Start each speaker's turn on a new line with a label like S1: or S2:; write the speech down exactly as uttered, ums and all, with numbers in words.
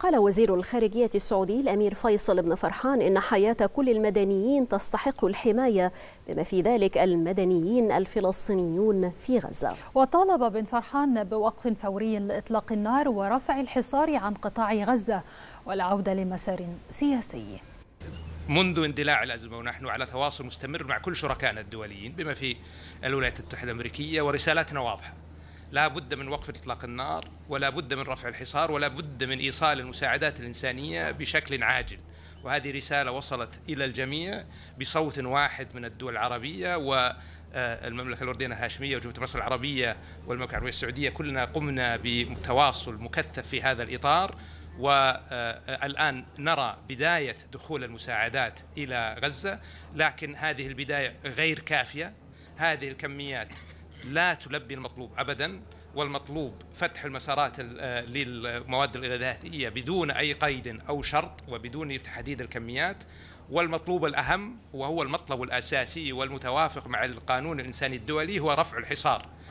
S1: قال وزير الخارجية السعودي الأمير فيصل بن فرحان إن حياة كل المدنيين تستحق الحماية، بما في ذلك المدنيين الفلسطينيون في غزة.
S2: وطالب بن فرحان بوقف فوري لإطلاق النار ورفع الحصار عن قطاع غزة والعودة لمسار سياسي.
S3: منذ اندلاع الأزمة ونحن على تواصل مستمر مع كل شركائنا الدوليين بما في الولايات المتحدة الأمريكية، ورسالتنا واضحة: لا بد من وقف إطلاق النار، ولا بد من رفع الحصار، ولا بد من إيصال المساعدات الإنسانية بشكل عاجل. وهذه رسالة وصلت إلى الجميع بصوت واحد من الدول العربية، والمملكة الأردنية الهاشمية وجمهورية مصر العربية والمملكة العربية السعودية كلنا قمنا بتواصل مكثف في هذا الإطار. والآن نرى بداية دخول المساعدات إلى غزة، لكن هذه البداية غير كافية. هذه الكميات لا تلبي المطلوب أبدا، والمطلوب فتح المسارات للمواد الغذائية بدون أي قيد أو شرط وبدون تحديد الكميات. والمطلوب الأهم وهو المطلب الأساسي والمتوافق مع القانون الإنساني الدولي هو رفع الحصار.